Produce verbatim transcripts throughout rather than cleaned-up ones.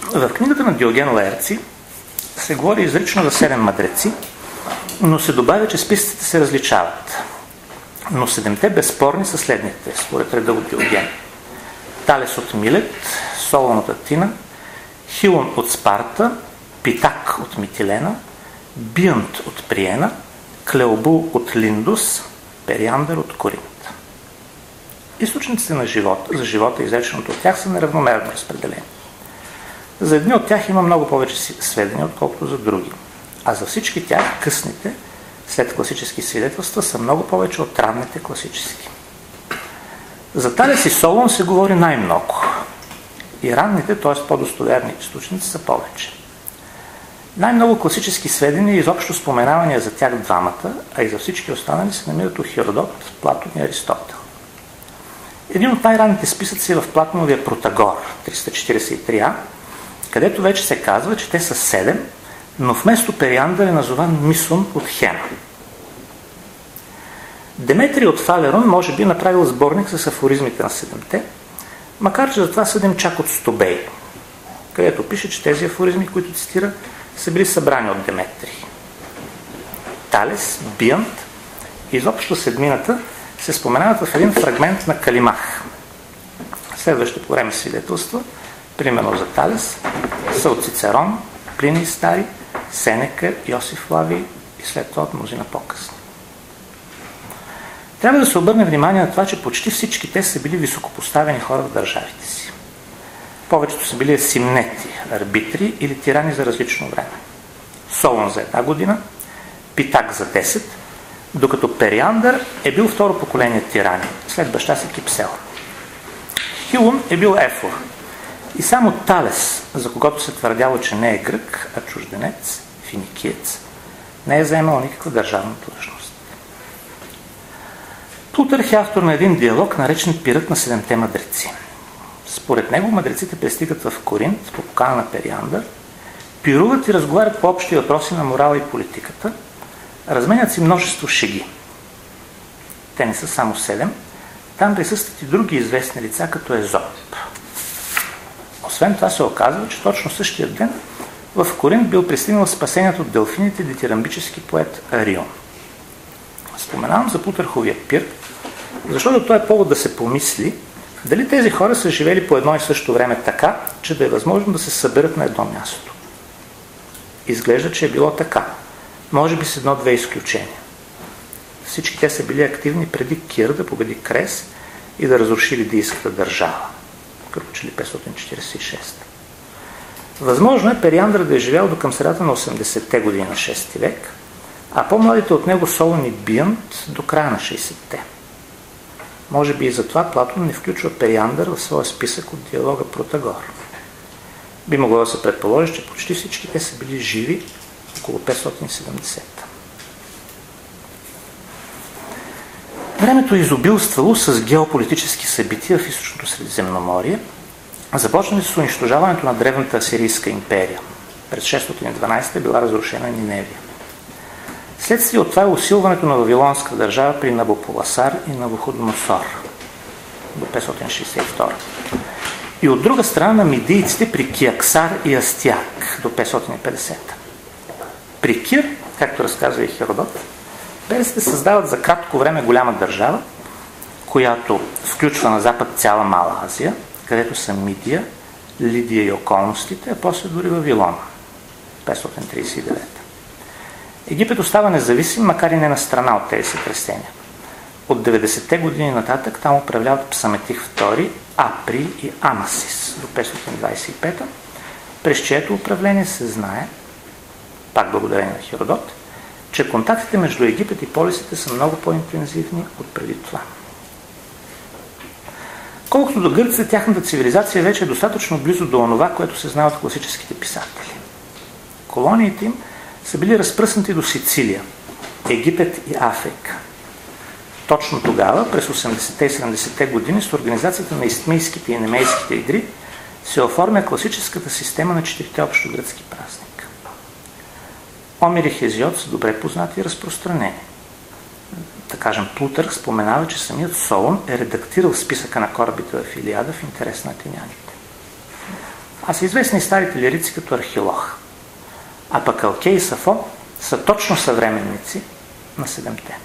В книгата на Диоген Лаерци се говори изрично за седем мъдреци, но се добавя, че списъците се различават. Но седемте безспорни са следните, според реда от Диоген. Талес от Милет, Солон от Атина, Хилон от Спарта, Питак от Митилена, Биант от Приена, Клеобул от Линдус, Периандър от Коринт. Източниците на живота, за живота и изреченото от тях са неравномерно разпределени. За едни от тях има много повече сведения, отколкото за други. А за всички тях късните, след класически свидетелства, са много повече от ранните класически. За Талес и Солон се говори най-много. И ранните, т.е. по-достоверни източници, са повече. Най-много класически сведения и изобщо споменавания за тях двамата, а и за всички останали, се намират у Херодот, Платон и Аристотел. Един от най-ранните списъци е в Платоновия Протагор, триста четиридесет и три а, където вече се казва, че те са седем, но вместо Периандър е назован Мисон от Хена. Деметрий от Фалерон може би направил сборник с афоризмите на седемте, макар че за това съдим чак от Стобей, където пише, че тези афоризми, които цитира, са били събрани от Деметрий. Талес, Биант и изобщо седмината се споменават в един фрагмент на Калимах. Следващите по време свидетелства, примерно за Талес, са от Цицерон, Плиний Стари, Сенека, Йосиф Лавий и след това от мнозина по-късно. Трябва да се обърне внимание на това, че почти всички те са били високопоставени хора в държавите си. Повечето са били асимнети, арбитри или тирани за различно време. Солон за една година, Питак за десет, докато Периандър е бил второ поколение тирани, след баща си Кипсел. Хилон е бил ефор. И само Талес, за когото се твърдяло, че не е грък, а чужденец, финикиец, не е заемал никаква държавна длъжност. Плутарх е автор на един диалог, наречен Пирът на седемте мъдреци. Според него мъдреците пристигат в Коринт по покана на Периандър, пируват и разговарят по общи въпроси на морала и политиката, разменят си множество шеги. Те не са само седем, там присъстват и други известни лица, като Езоп. Освен това се оказва, че точно същия ден в Коринт бил пристигнал спасението от делфините дитирамбически поет Арион. Споменавам за Плутарховия пир, защото това е повод да се помисли дали тези хора са живели по едно и също време така, че да е възможно да се съберат на едно място. Изглежда, че е било така. Може би с едно-две изключения. Всички те са били активни преди Кир да победи Крес и да разруши лидийската държава. Като че ли петстотин четиридесет и шеста. Възможно е Периандър да е живял до към средата на осемдесетте години на шести век, а по-младите от него Солон и Биант до края на шейсетте. Може би и затова Платон не включва Периандър в своя списък от диалога Протагор. Би могло да се предположи, че почти всички те са били живи около петстотин и седемдесета. Времето изобилствало с геополитически събития в източното Средиземноморие, започнали с унищожаването на древната Асирийска империя. През шестстотин и дванадесета е била разрушена Ниневия. Следствие от това е усилването на Вавилонска държава при Набополасар и Навуходоносор до петстотин шейсет и втора. И от друга страна на мидийците при Киаксар и Астяк до петстотин и петдесета. При Кир, както разказва и Херодот, персите създават за кратко време голяма държава, която включва на запад цяла Мала Азия, където са Мидия, Лидия и околностите, а после дори Вавилон, петстотин тридесет и девета. Египет остава независим, макар и не на страна от тези сътресения. От деветдесетте години нататък там управляват Псаметих втори, Апри и Амасис до петстотин двадесет и пета, през чието управление се знае, пак благодарение на Херодот, че контактите между Египет и полисите са много по-интензивни от преди това. Колкото до гърците, тяхната цивилизация вече е достатъчно близо до онова, което се знае от класическите писатели. Колониите им са били разпръснати до Сицилия, Египет и Африка. Точно тогава, през осемдесетте и седемдесетте години, с организацията на истмийските и немейските идри се оформя класическата система на четирите общогръцки празника. Омир и Хезиод са добре познати и разпространени. Да кажем, Плутарх споменава, че самият Солон е редактирал списъка на корабите в Илиада в интерес на атиняните. а са известни старите лирици като Архилох. А пък Алкей и Сафо са точно съвременници на седемте.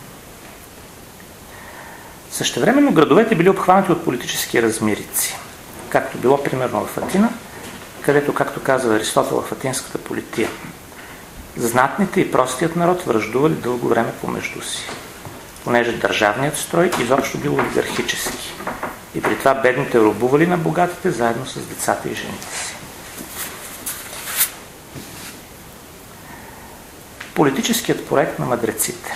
Същевременно градовете били обхванати от политически размирици, както било примерно в Атина, където, както казва Аристотел в атинската полития, знатните и простият народ враждували дълго време помежду си, понеже държавният строй изобщо бил олигархически и при това бедните робували на богатите заедно с децата и жените си. Политическият проект на мъдреците.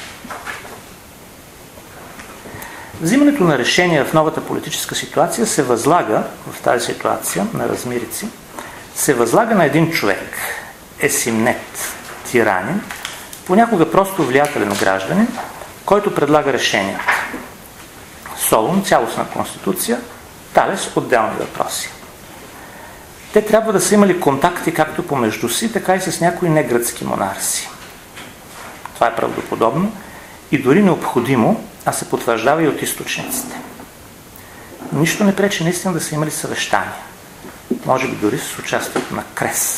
Взимането на решения в новата политическа ситуация се възлага, в тази ситуация на размирици, се възлага на един човек, есимнет, тиранин, понякога просто влиятелен гражданин, който предлага решенията. Солун, цялостна конституция, Талес, отделни въпроси. Те трябва да са имали контакти както помежду си, така и с някои негръцки монарси. Това е правдоподобно и дори необходимо, а се потвърждава и от източниците. Нищо не пречи наистина да са имали съвещания. Може би дори с участието на Крес.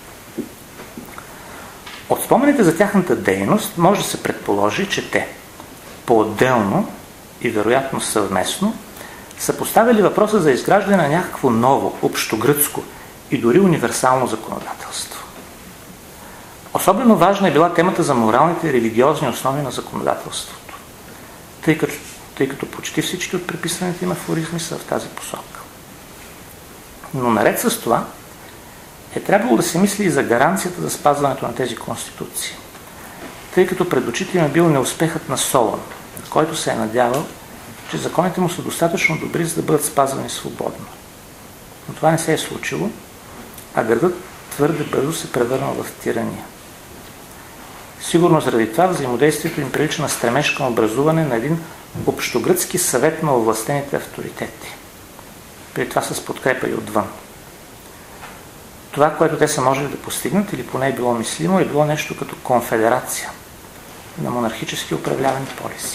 От спомените за тяхната дейност може да се предположи, че те по-отделно и вероятно съвместно са поставили въпроса за изграждане на някакво ново, общогръцко и дори универсално законодателство. Особено важна е била темата за моралните и религиозни основи на законодателството, тъй като, тъй като почти всички от преписаните им афоризми са в тази посока. Но наред с това е трябвало да се мисли и за гаранцията за спазването на тези конституции, тъй като пред очите им е бил неуспехът на Солон, който се е надявал, че законите му са достатъчно добри, за да бъдат спазвани свободно. Но това не се е случило, а градът твърде бързо се превърнал в тирания. Сигурно заради това взаимодействието им прилича на стремеж към образуване на един общогръцки съвет на овластените авторитети. При това с подкрепа и отвън. Това, което те са можели да постигнат, или поне е било мислимо, е било нещо като конфедерация на монархически управлявани полиси.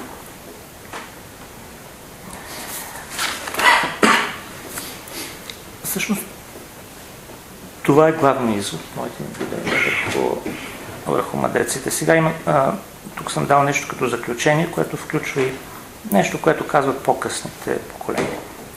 Всъщност, това е главният извод, моите наблюдения върху, върху мъдреците. Сега има, а, тук съм дал нещо като заключение, което включва и нещо, което казват по-късните поколения.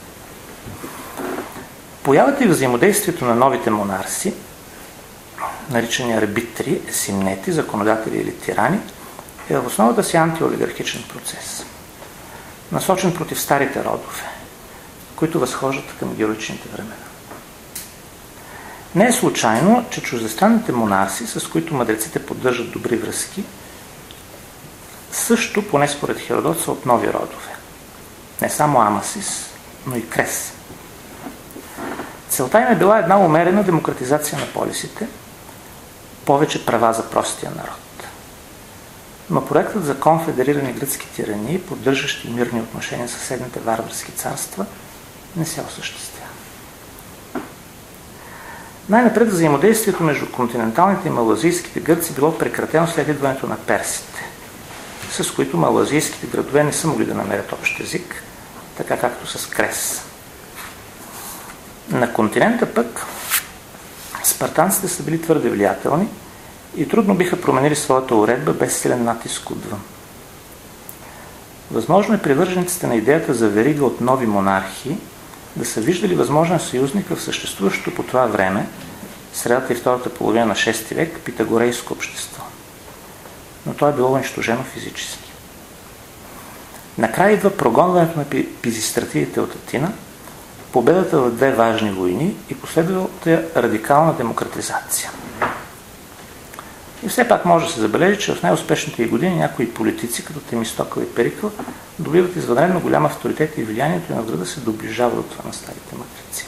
Появата и взаимодействието на новите монарси, наричани арбитри, есимнети, законодатели или тирани, е в основата си антиолигархичен процес, насочен против старите родове, които възхождат към героичните времена. Не е случайно, че чуждестранните монарси, с които мъдреците поддържат добри връзки, също, поне според Херодот, са от нови родове. Не само Амасис, но и Крес. Целта им е била една умерена демократизация на полисите, повече права за простия народ. Но проектът за конфедерирани гръцки тирании, поддържащи мирни отношения с съседните варварски царства, не се осъществява. Най-напред взаимодействието между континенталните и малазийските гърци било прекратено след идването на персите, с които малазийските градове не са могли да намерят общ език, така както с Крес. На континента пък спартанците са били твърде влиятелни и трудно биха променили своята уредба без силен натиск отвън. Възможно е привържениците на идеята за верига от нови монархии да са виждали възможен съюзник в съществуващото по това време, средата и втората половина на шести век, питагорейско общество. Но то е било унищожено физически. Накрая идва прогонването на пизистратидите от Атина, победата в две важни войни и последвалата радикална демократизация. И все пак може да се забележи, че в най-успешните й години някои политици, като Темистокъл и Перикъл, добиват извънредно голям авторитет и влиянието на града се доближава до това на старите мъдреци.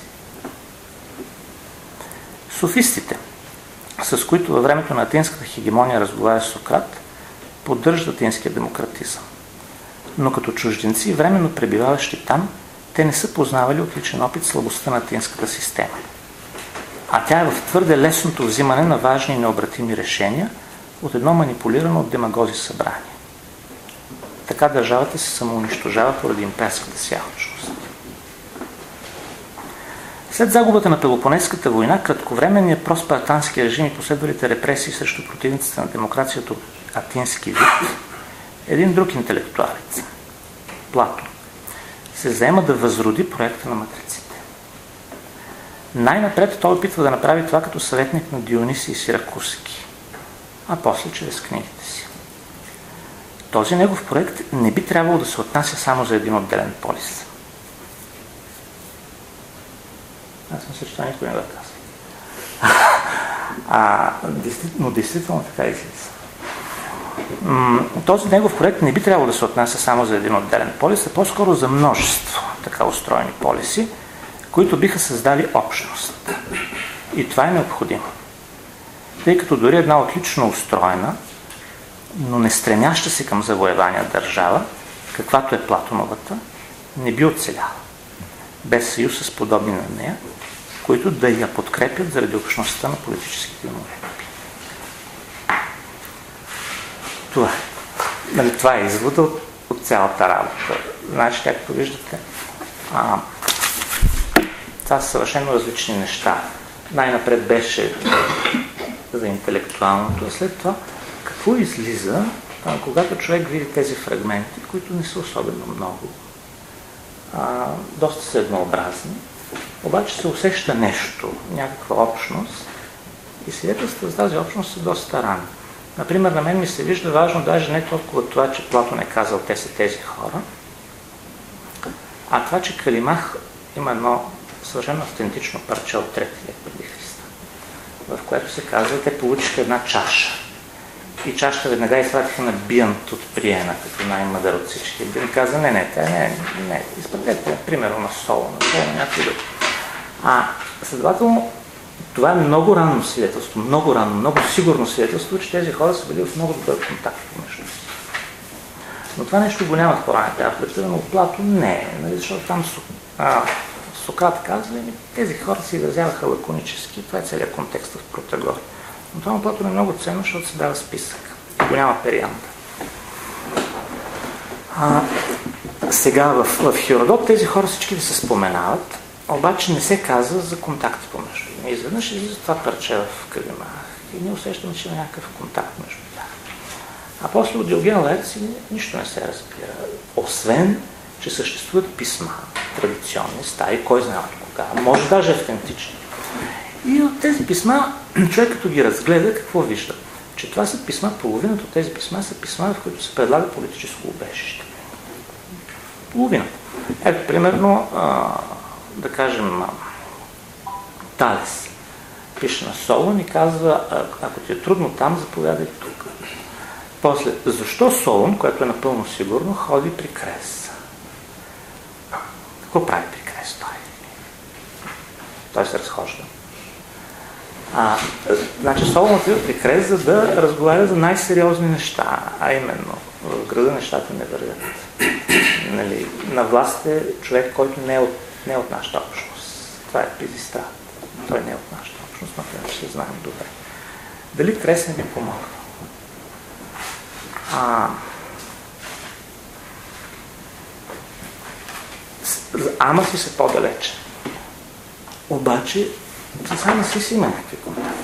Софистите, с които във времето на атинската хегемония разговаря Сократ, поддържат атинския демократизъм. Но като чужденци, временно пребиваващи там, те не са познавали от личен опит слабостта на атинската система. А тя е в твърде лесното взимане на важни и необратими решения от едно манипулирано от демагози събрание. Така държавата се самоунищожава поради имперската си алчност. След загубата на Пелопонеската война, кратковременният проспартански режим и последвалите репресии срещу противниците на демокрацията от атински вид, един друг интелектуалец, Платон, се заема да възроди проекта на матриците. Най-напред той опитва да направи това като съветник на Дионисий Сиракузски, а после чрез книгите си. Този негов проект не би трябвало да се отнася само за един отделен полис. Аз съм се, че това никой не го казва. А, но действително така излиза. Този негов проект не би трябвало да се отнася само за един отделен полис, а по-скоро за множество така устроени полиси, които биха създали общност. И това е необходимо. Тъй като дори една отлично устроена, но не стремяща се към завоевания държава, каквато е Платоновата, не би оцеляла, без съюз с подобни на нея, които да я подкрепят заради общността на политическите му уредби. Това, нали, това е извода от, от цялата работа. Значи, както виждате, а, това са съвършено различни неща. Най-напред беше за интелектуалното, а след това какво излиза, а, когато човек види тези фрагменти, които не са особено много, а, доста са еднообразни, обаче се усеща нещо, някаква общност и свидетелствата за тази общност са доста ранни. Например, на мен ми се вижда важно даже не толкова това, че Платон е казал те са тези хора, а това, че Калимах има едно съвършено автентично парче от трети век преди Христа, в което се казва, те получиха една чаша. И чашата веднага изпратиха на Биант от Приена, като най-мъдър от всички. Биант каза, не, не, те, не, не, изпратете, примерно на Соло, на Соло, на някой друг. А, следователно, това е много ранно свидетелство, много ранно, много сигурно свидетелство, че тези хора са били в много добър контакт помежду си. Но това нещо го няма в по-ранните автори, но Платон не е, нали, защото там а, Сократ казва, тези хора се изразяваха лаконически, това е целият контекст в Протагор. Но това на Платон е много ценно, защото се дава списък и го няма перианда. А, сега в, в Херодот тези хора всички да се споменават, обаче не се казва за контакти помежду. И изведнъж излиза това парче в Калимах и ние усещаме, че има някакъв контакт между тях. А после от Диоген Лаерци нищо не се разбира, освен, че съществуват писма, традиционни, стари, кой знае от кога, може даже автентични. И от тези писма, човек като ги разгледа, какво вижда? Че това са писма, половината от тези писма са писма, в които се предлага политическо убежище. Половината. Ето, примерно, а, да кажем, Талес пише на Солон и казва, ако ти е трудно там, заповядай тук. После, защо Солон, което е напълно сигурно, ходи при Крес? Какво прави при Крес той? Той се разхожда. А, значи Солон отива при Крес, за да разговаря за най-сериозни неща, а именно в града нещата не вървят. Нали, на власт е човек, който не е от, не е от нашата общност. Това е Пизистрат. Той не е от нашата общност, но това ще знаем добре. Дали Крес не би помогнал? А, ама си се по-далече. Обаче, с ама си си има някакви контакти.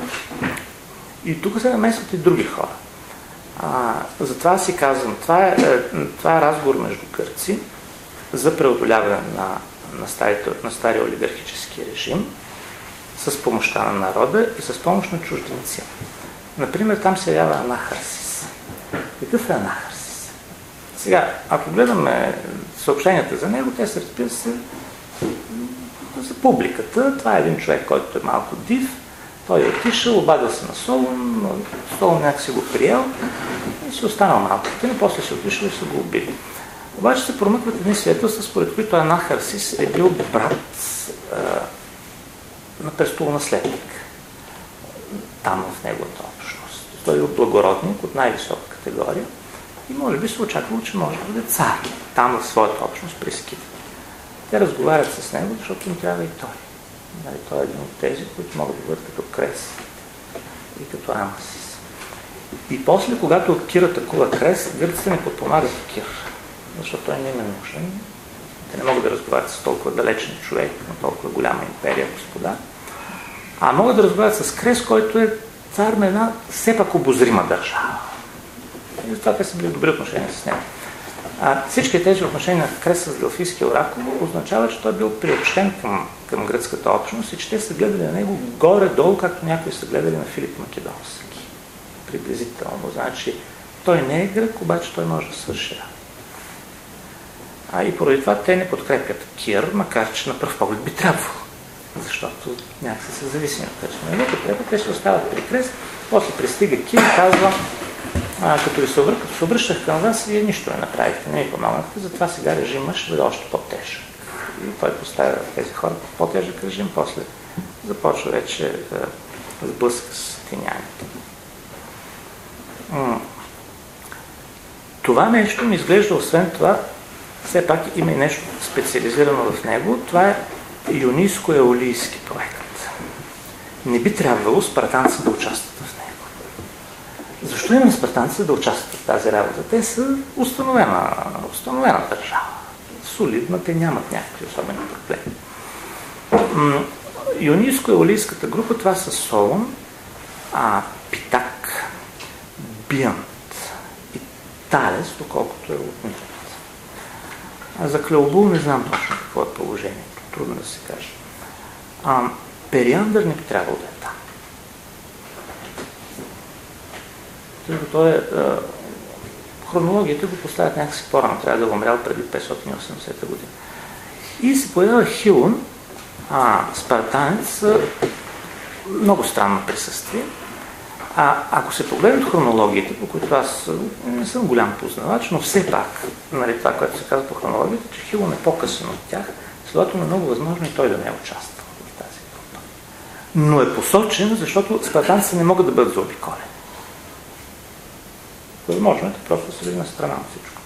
И тук се намесват и други хора. А, затова си казвам, това е, това е разговор между гърци за преодоляване на, на, старите, на стария олигархически режим с помощта на народа и с помощ на чужденци. Например, там се явява Анахарсис. Какъв е Анахарсис? Сега, ако гледаме съобщенията за него, те се разбира се за публиката. Това е един човек, който е малко див. Той е отишъл, обадил се на Солон, но Солон някак си го приел и си останал малко. Но после си отишъл и са го убили. Обаче се промъкват едни свидетелства, според които Анахарсис е бил брат а, на престолонаследник там в неговата общност. Той е благородник от най-висока категория и може би се очаквало, че може да бъде цар там в своята общност при скифите. Те разговарят с него, защото им трябва и той. Нали, той е един от тези, които могат да бъдат като Крес и като Амасис. И после, когато Кир атакува Крес, гърците не подпомагат Кир, защото той не е нужен. Те не могат да разговарят с толкова далечен човек, на толкова голяма империя, господа, а могат да разговарят с Крес, който е цар на една все пак обозрима държава. И затова те са били добри отношения с него. А всички тези отношения на Крес с Делфийския оракул означава, че той е бил приобщен към, към гръцката общност и че те са гледали на него горе-долу, както някои са гледали на Филип Македонски. Приблизително. Значи, той не е грък, обаче той може да свърши работа. А и поради това те не подкрепят Кир, макар че на пръв поглед би трябвало. Защото някакси са зависими от това, че не го подкрепят, те ще остават при Крес, после пристига Кир и казва: А, като, ви се обръщах, като се обръщах към вас, вие нищо не направихте, не ми помогнахте, затова сега режимът ще бъде още по-тежък. И той поставя тези хора в по-тежък режим, после започва вече да сблъска с атиняните. Това нещо ми изглежда, освен това, все пак има и нещо специализирано в него. Това е юнийско-еолийски проект. Не би трябвало спартанци да участват в него. Защо именно спартанците да участват в тази работа? Те са установена, установена държава. Солидна, те нямат някакви особени проблеми. Юнийско-еолийската група, това са Солон, а, Питак, Биант и Талес, доколкото е от Митът. А за Клеобул не знам точно какво е положението. Трудно да се каже. А, Периандър не би трябвало да е там. Той е, а, хронологията го поставят някакси по-рано, трябва да е умрял преди петстотин и осемдесета година. И се появява Хилон, а, спартанец, много странно присъствие. А ако се погледнат хронологията, по които аз не съм голям познавач, но все пак, нали, това, което се казва по хронологията, че Хилон е по-късен от тях, следователно е много възможно и той да не е участвал в тази група. Но е посочен, защото спартанците не могат да бъдат заобиколени. Възможно е, просто се види на страна от всичко.